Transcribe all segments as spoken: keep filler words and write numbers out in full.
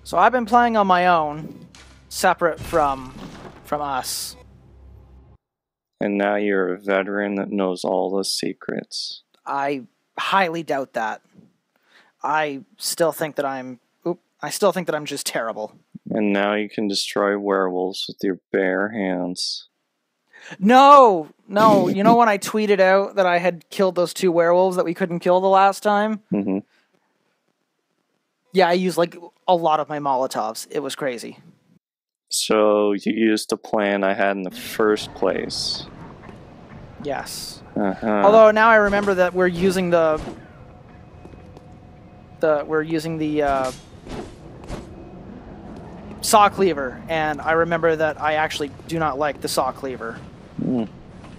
So I've been playing on my own, separate from from us. And now you're a veteran that knows all the secrets. I highly doubt that. I still think that I'm oop, I still think that I'm just terrible. And now you can destroy werewolves with your bare hands. No, no. You know when I tweeted out that I had killed those two werewolves that we couldn't kill the last time? Mm-hmm. Yeah, I used like a lot of my Molotovs. It was crazy. So you used the plan I had in the first place. Yes. Uh-huh. Although now I remember that we're using the the we're using the uh, saw cleaver, and I remember that I actually do not like the saw cleaver. Mm.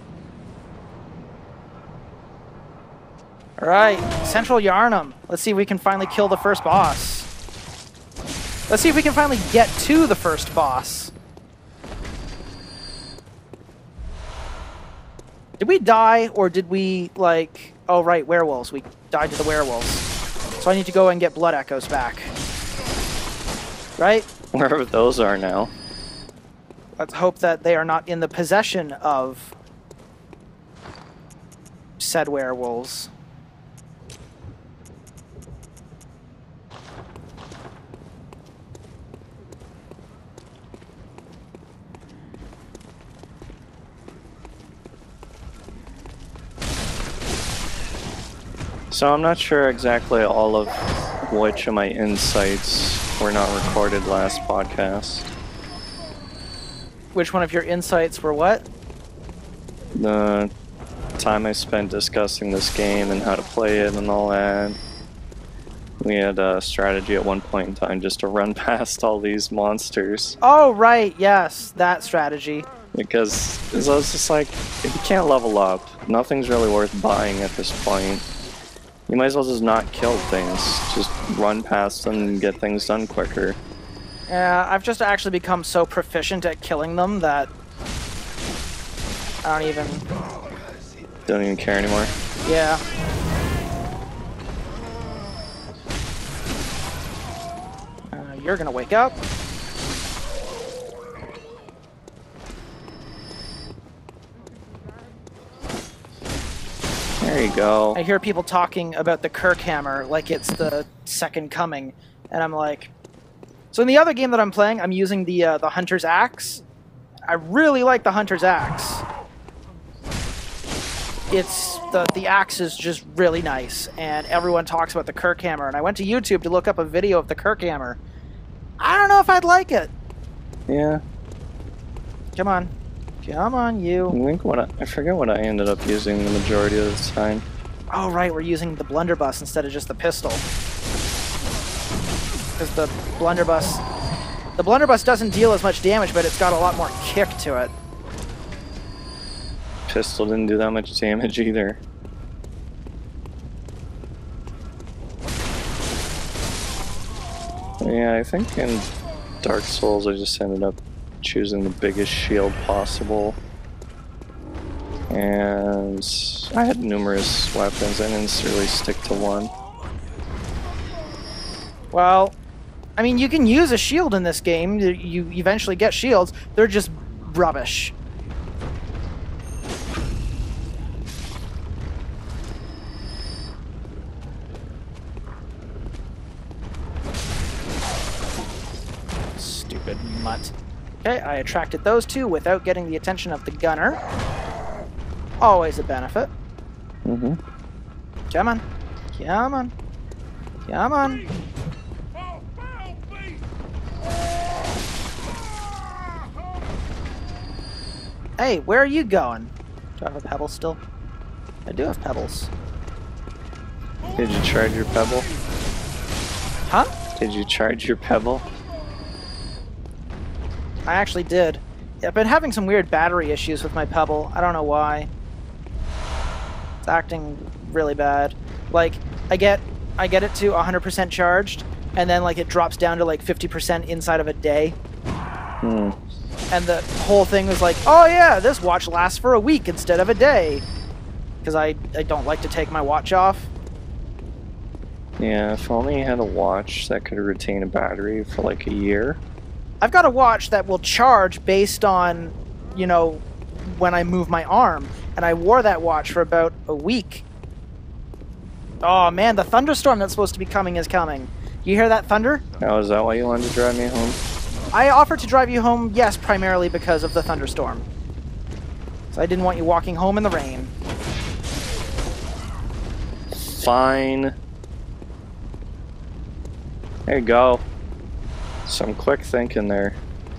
All right, Central Yarnum. Let's see if we can finally kill the first boss. Let's see if we can finally get to the first boss. Did we die, or did we, like... Oh, right, werewolves. We died to the werewolves. So I need to go and get blood echoes back. Right? Wherever those are now. Let's hope that they are not in the possession of said werewolves. So I'm not sure exactly all of which of my insights were not recorded last podcast. Which one of your insights were what? The time I spent discussing this game and how to play it and all that. We had a strategy at one point in time just to run past all these monsters. Oh, right, yes, that strategy. Because I was just like, if you can't level up, nothing's really worth buying at this point. You might as well just not kill things. Just run past them and get things done quicker. Yeah, I've just actually become so proficient at killing them that I don't even... Don't even care anymore? Yeah. Uh, you're gonna wake up. There you go. I hear people talking about the Kirk hammer like it's the second coming, and I'm like... So in the other game that I'm playing, I'm using the uh, the Hunter's Axe. I really like the Hunter's Axe. It's the the axe is just really nice, and everyone talks about the Kirk hammer. And I went to YouTube to look up a video of the Kirk hammer. I don't know if I'd like it. Yeah. Come on, come on, you. I think what I, I forget what I ended up using the majority of the time. Oh right, we're using the blunderbuss instead of just the pistol. Because the blunderbuss, the blunderbuss doesn't deal as much damage, but it's got a lot more kick to it. Pistol didn't do that much damage either. Yeah, I think in Dark Souls I just ended up choosing the biggest shield possible. And I had numerous weapons, I didn't really stick to one. Well, I mean, you can use a shield in this game. You eventually get shields. They're just rubbish. Stupid mutt. Okay, I attracted those two without getting the attention of the gunner. Always a benefit. Mm-hmm. Come on. Come on. Come on. Hey, where are you going? Do I have a pebble still? I do have pebbles. Did you charge your pebble? Huh? Did you charge your pebble? I actually did. I've been having some weird battery issues with my pebble. I don't know why. It's acting really bad. Like, I get I get it to one hundred percent charged, and then like it drops down to like fifty percent inside of a day. Hmm. And the whole thing was like, oh yeah, this watch lasts for a week instead of a day. Because I, I don't like to take my watch off. Yeah, if only you had a watch that could retain a battery for like a year. I've got a watch that will charge based on, you know, when I move my arm, and I wore that watch for about a week. Oh man, the thunderstorm that's supposed to be coming is coming. You hear that thunder? Oh, is that why you wanted to drive me home? I offered to drive you home, yes, primarily because of the thunderstorm. So I didn't want you walking home in the rain. Fine. There you go. Some quick thinking there.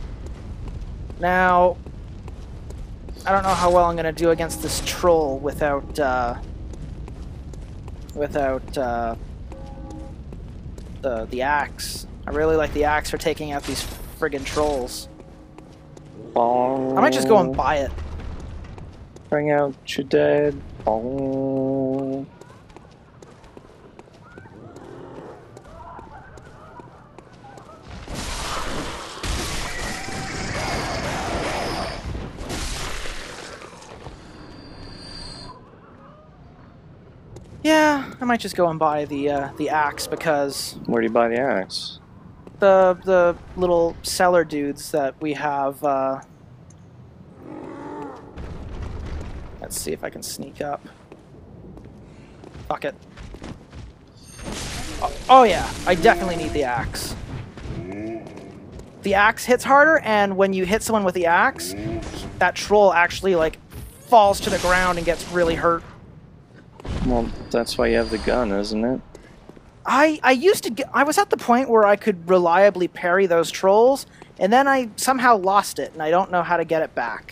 Now, I don't know how well I'm going to do against this troll without, uh, without, uh, the, the axe. I really like the axe for taking out these friggin' trolls. Bong. I might just go and buy it. Bring out your dead. Bong. Yeah, I might just go and buy the uh, the axe because Where do you buy the axe? the the little seller dudes that we have. Uh, let's see if I can sneak up. Fuck it. Oh, oh yeah, I definitely need the axe. The axe hits harder, and when you hit someone with the axe, that troll actually like falls to the ground and gets really hurt. Well, that's why you have the gun, isn't it? I, I used to get, I was at the point where I could reliably parry those trolls, and then I somehow lost it, and I don't know how to get it back.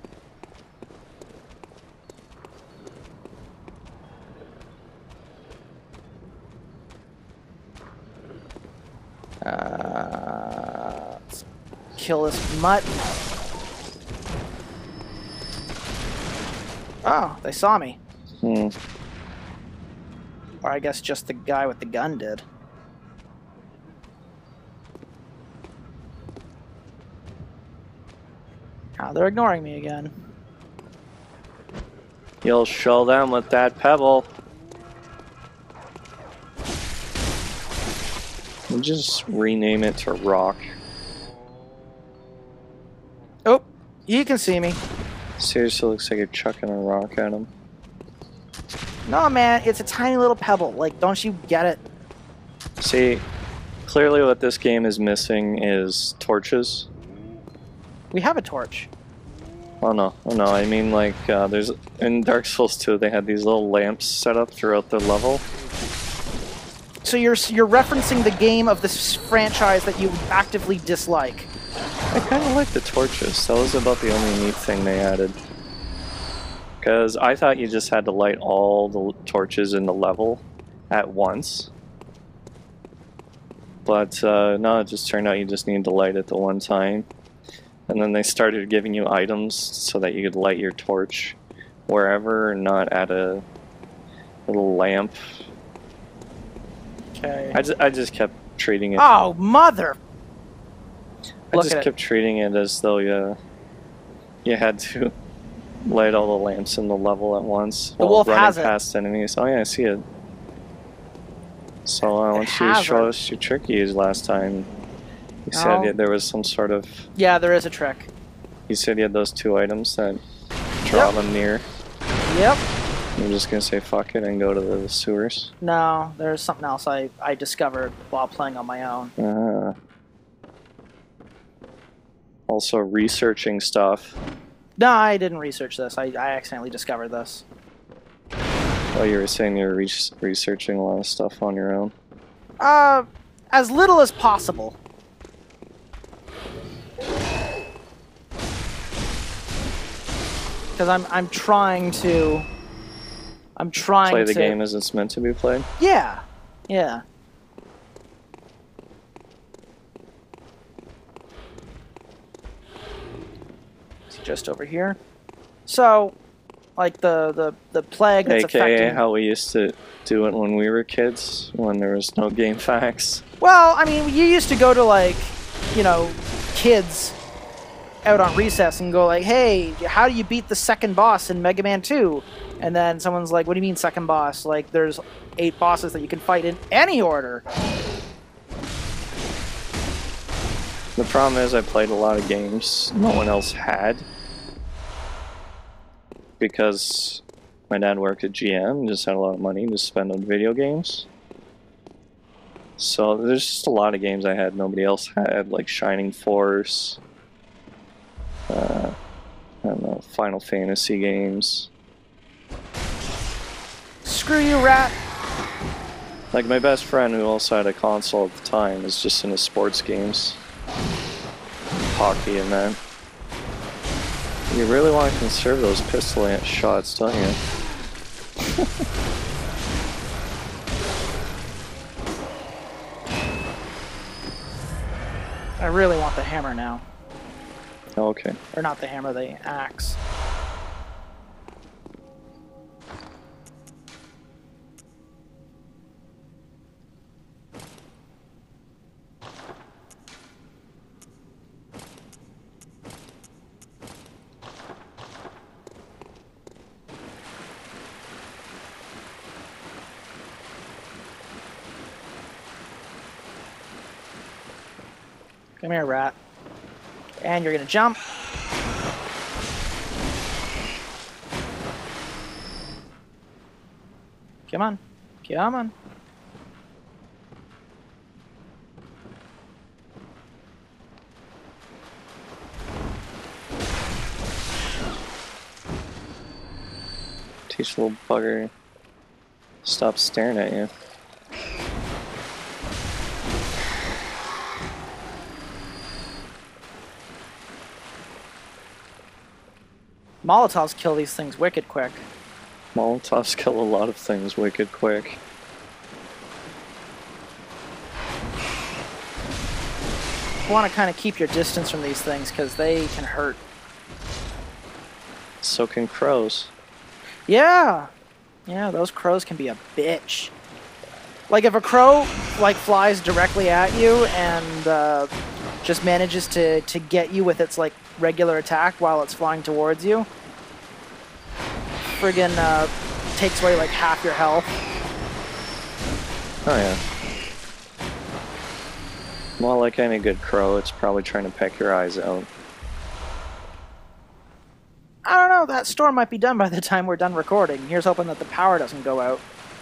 Uh, let's kill this mutt. Oh, they saw me. Hmm. Or I guess just the guy with the gun did. Now they're ignoring me again. You'll show them with that pebble. We'll just rename it to Rock. Oh, you can see me. Seriously, looks like you're chucking a rock at him. No, man, it's a tiny little pebble. Like, don't you get it? See, clearly what this game is missing is torches. We have a torch. Oh no, oh no, I mean like, uh, there's, in Dark Souls two they had these little lamps set up throughout the level. So you're you're referencing the game of this franchise that you actively dislike. I kind of like the torches. That was about the only neat thing they added. Because I thought you just had to light all the torches in the level at once. But uh, no, it just turned out you just need to light it the one time. And then they started giving you items so that you could light your torch wherever and not at a little lamp. Okay. I just, I just kept treating it... Oh, mother! I Look just at kept it. treating it as though you, you had to light all the lamps in the level at once. The while wolf running has it. past enemies. Oh yeah, I see it. So uh, It why don't you has show it. us your trick you used last time? You said Oh. you- there was some sort of... Yeah, there is a trick. You said you had those two items that draw Yep. them near. Yep. I'm just gonna say fuck it and go to the sewers. No, there's something else I, I discovered while playing on my own. Ah. Also researching stuff. No, I didn't research this. I, I accidentally discovered this. Oh, you were saying you were re researching a lot of stuff on your own. Uh, as little as possible. Because I'm I'm trying to. I'm trying Play the to game as it's meant to be played. Yeah, yeah. Is he just over here? So, like the the the plague that's A K A affecting. how we used to do it when we were kids, when there was no game facts. Well, I mean, you used to go to like, you know, kids out on recess and go like, "Hey, how do you beat the second boss in Mega Man two?" And then someone's like, what do you mean second boss? Like, there's eight bosses that you can fight in any order. The problem is I played a lot of games no one else had. Because my dad worked at G M and just had a lot of money to spend on video games. So there's just a lot of games I had nobody else had, like Shining Force, uh, I don't know, Final Fantasy games. Screw you, rat! Like my best friend who also had a console at the time was just into sports games. Hockey and that. You really want to conserve those pistol shots, don't you? I really want the hammer now. Okay. Or not the hammer, the axe. Come here, rat. And you're gonna jump. Come on. Come on. Teach the little bugger. Stop staring at you. Molotovs kill these things wicked quick. Molotovs kill a lot of things wicked quick. You want to kind of keep your distance from these things because they can hurt. So can crows. Yeah! Yeah, those crows can be a bitch. Like if a crow like flies directly at you and uh, just manages to, to get you with its like regular attack while it's flying towards you, friggin' uh, takes away like half your health. Oh yeah. Well, like any good crow, it's probably trying to peck your eyes out. I don't know, that storm might be done by the time we're done recording. Here's hoping that the power doesn't go out.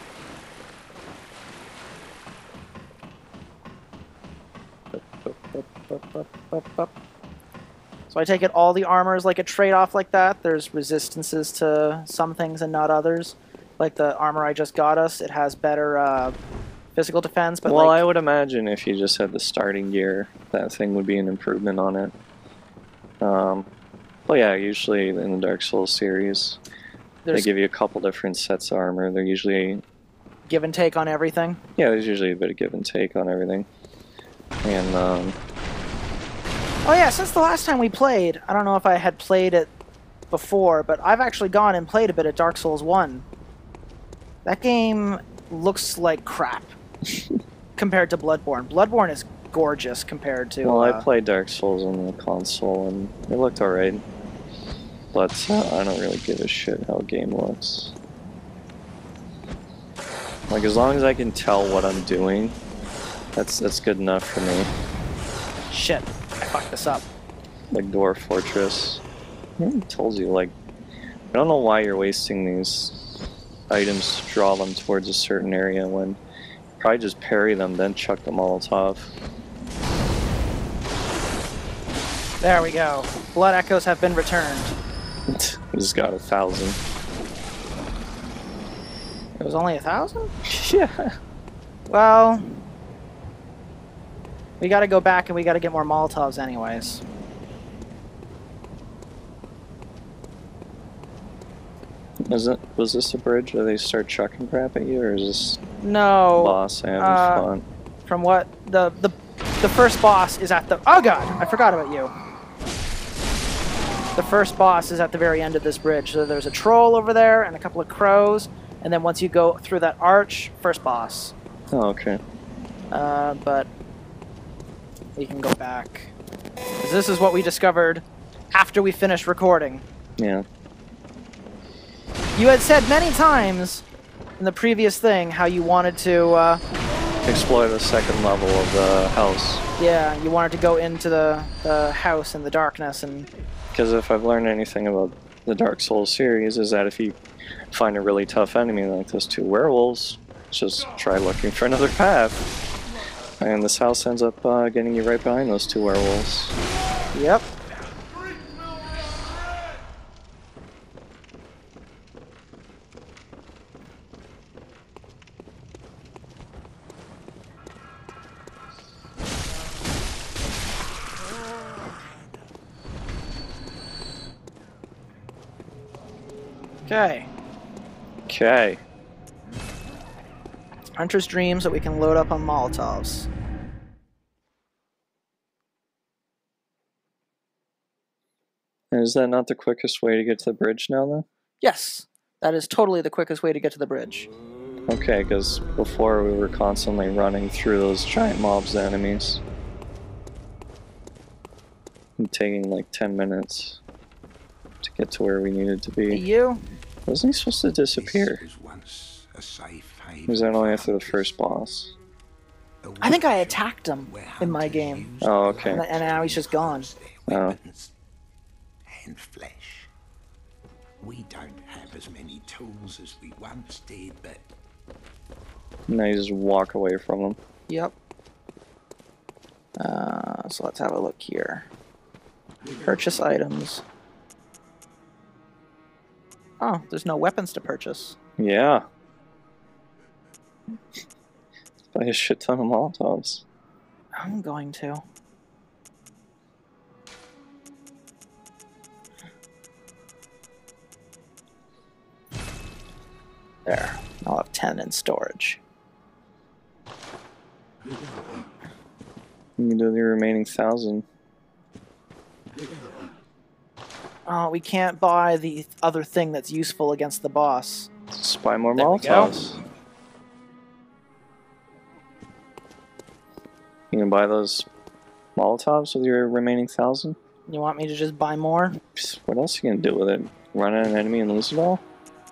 So I take it all the armor is like a trade-off like that. There's resistances to some things and not others. Like the armor I just got us, it has better uh, physical defense. But well, like, I would imagine if you just had the starting gear, that thing would be an improvement on it. Um, well, yeah, usually in the Dark Souls series, they give you a couple different sets of armor. They're usually... give and take on everything? Yeah, there's usually a bit of give and take on everything. And, um... oh yeah, since the last time we played, I don't know if I had played it before, but I've actually gone and played a bit of Dark Souls one. That game looks like crap compared to Bloodborne. Bloodborne is gorgeous compared to... Well, uh, I played Dark Souls on the console, and it looked alright. But uh, I don't really give a shit how a game looks. Like, as long as I can tell what I'm doing, that's, that's good enough for me. shit, I fucked this up. Like Dwarf Fortress. I told you, like, I don't know why you're wasting these items to draw them towards a certain area when probably just parry them, then chuck the Molotov. There we go. Blood echoes have been returned. Just got a thousand. It was only a thousand? Yeah. Well, we gotta go back and we gotta get more Molotovs anyways. Was it? Was this a bridge where they start chucking crap at you, or is this No. boss I haven't uh, fought? From what the the the first boss is at the oh god, I forgot about you. The first boss is at the very end of this bridge. So there's a troll over there and a couple of crows, and then once you go through that arch, first boss. Oh, okay. Uh, but we can go back. 'Cause this is what we discovered after we finished recording. Yeah. You had said many times in the previous thing how you wanted to, uh... explore the second level of the house. Yeah, you wanted to go into the, the house in the darkness and... Because if I've learned anything about the Dark Souls series is that if you find a really tough enemy like those two werewolves, just try looking for another path. And this house ends up uh, getting you right behind those two werewolves. Yep. Okay. Okay. Hunter's dreams that we can load up on Molotovs. And is that not the quickest way to get to the bridge now, though? Yes, that is totally the quickest way to get to the bridge. Okay, because before we were constantly running through those giant mobs of enemies. And taking like ten minutes to get to where we needed to be. Hey, you? Wasn't he supposed to disappear? Was that only after the first boss? I think I attacked him in my game. Oh, okay. And, and now he's just gone. Oh. And flesh. We don't have as many tools as we once did, but Now you just walk away from them. Yep. Uh, so let's have a look here. Purchase items. Oh, there's no weapons to purchase. Yeah. Buy a shit ton of Molotovs. I'm going to. There. I'll have ten in storage. You can do the remaining thousand. Oh, we can't buy the other thing that's useful against the boss. Just buy more There we go. Molotovs. You can buy those Molotovs with your remaining thousand? You want me to just buy more? Psst, what else are you gonna do with it? Run at an enemy and lose it all?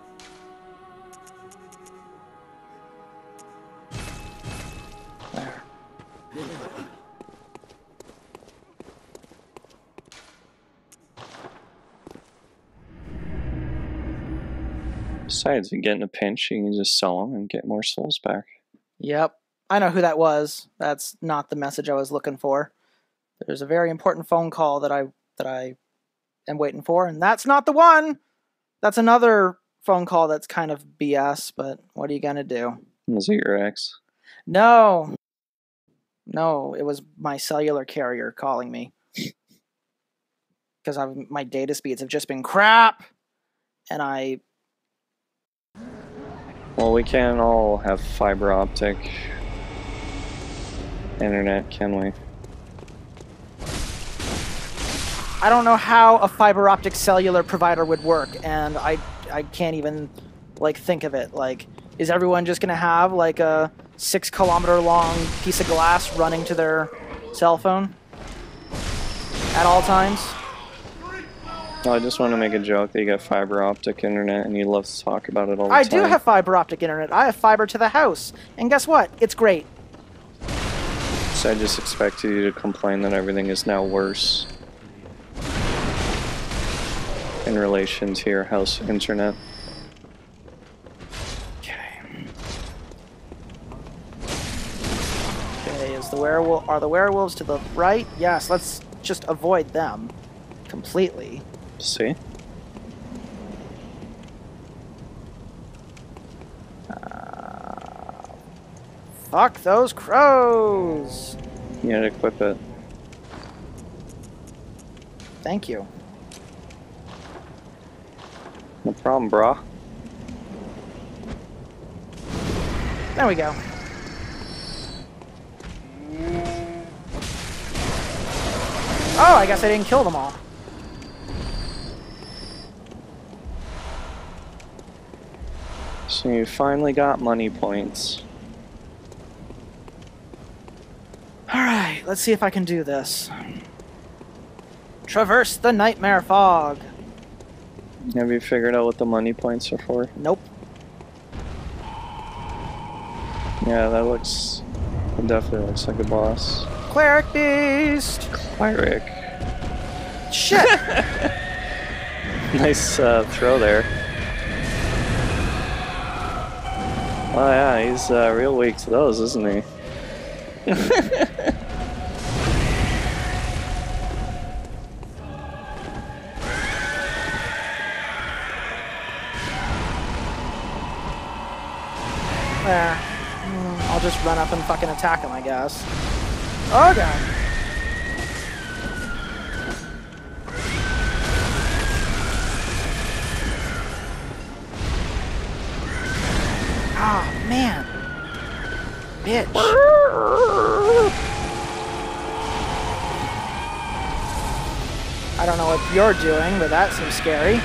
There. Besides, if you get in a pinch, you can just sell them and get more souls back. Yep. I know who that was. That's not the message I was looking for. There's a very important phone call that I that I am waiting for, and that's not the one. That's another phone call that's kind of B S, but what are you gonna do? Was it your ex? No. No, it was my cellular carrier calling me. Because my data speeds have just been crap. And I... Well, we can't all have fiber optic internet, can we? I don't know how a fiber optic cellular provider would work, and I, I can't even, like, think of it. Like, is everyone just gonna have, like, a six kilometer long piece of glass running to their cell phone at all times? No, I just want to make a joke that you got fiber optic internet and you love to talk about it all the I time. do have fiber optic internet. I have fiber to the house. And guess what? It's great. So I just expected you to complain that everything is now worse in relation to your house internet. Okay. Okay, is the werewolf are the werewolves to the right? Yes, let's just avoid them completely. See? Uh, fuck those crows! You gotta equip it. Thank you. No problem, brah. There we go. Oh, I guess I didn't kill them all. So you finally got money points. Alright, let's see if I can do this. Traverse the nightmare fog. Have you figured out what the money points are for? Nope. Yeah, that looks... It definitely looks like a boss. Cleric beast! Cleric. Shit! Nice uh, throw there. Oh yeah, he's uh, real weak to those, isn't he? There. Mm, I'll just run up and fucking attack him, I guess. Oh god. Ah, oh, man. Bitch. I don't know what you're doing, but that seems scary.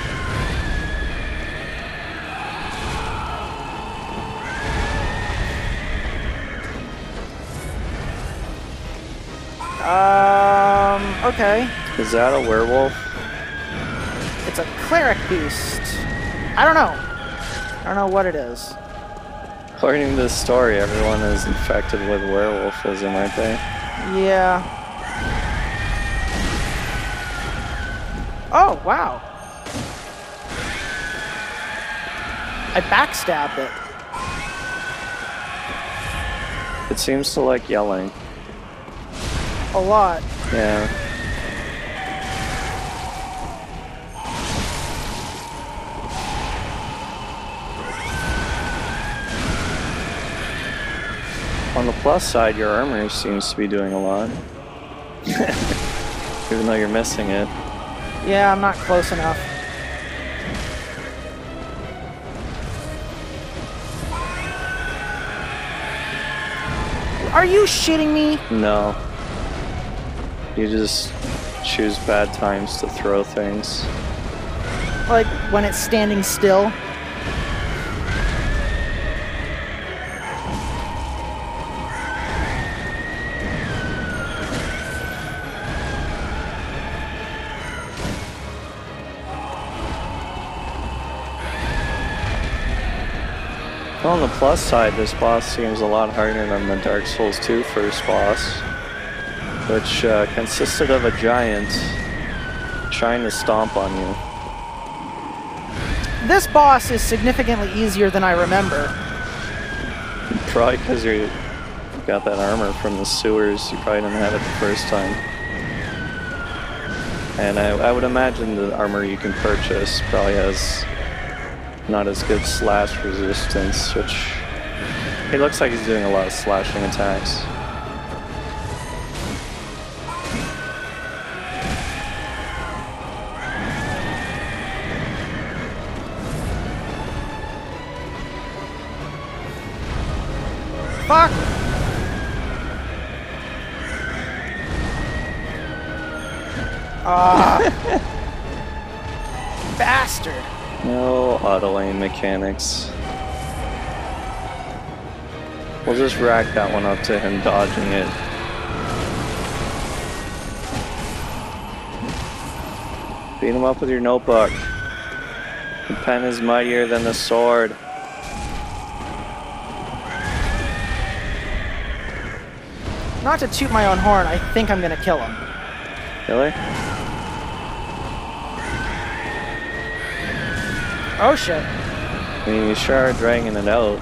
Um, okay. Is that a werewolf? It's a cleric beast. I don't know. I don't know what it is. According to this story, everyone is infected with werewolfism, aren't they? Yeah. Oh, wow. I backstabbed it. It seems to like yelling. A lot. Yeah. On the plus side, your armor seems to be doing a lot. Even though you're missing it. Yeah, I'm not close enough. Are you shitting me? No. You just choose bad times to throw things. Like, when it's standing still? Well, on the plus side, this boss seems a lot harder than the Dark Souls two first boss, which uh, consisted of a giant trying to stomp on you. This boss is significantly easier than I remember. Probably because you got that armor from the sewers, you probably didn't have it the first time. And I, I would imagine the armor you can purchase probably has not as good slash resistance, which he looks like he's doing a lot of slashing attacks. Fuck! Ah! Bastard! No auto-aim mechanics. We'll just rack that one up to him dodging it. Beat him up with your notebook. The pen is mightier than the sword. Not to toot my own horn, I think I'm gonna kill him. Really? Oh shit. I mean, you sure are dragging it out.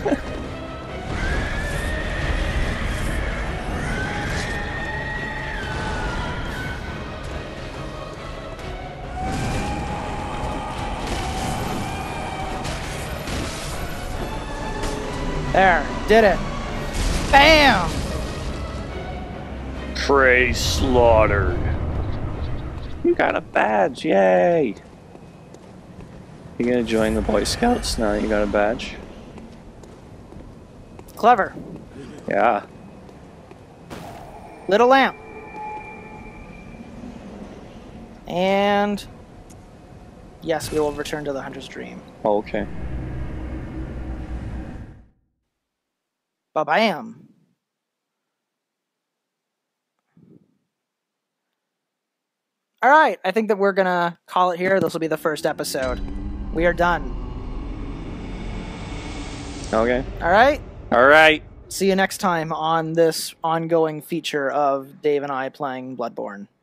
There, did it. Bam! Prey slaughtered. You got a badge, yay! You gonna join the Boy Scouts now that you got a badge? Clever. Yeah. Lit a lamp. And yes, we will return to the Hunter's Dream. Oh, okay. Ba-bam. All right, I think that we're gonna call it here. This will be the first episode. We are done. Okay. All right. All right. See you next time on this ongoing feature of Dave and I playing Bloodborne.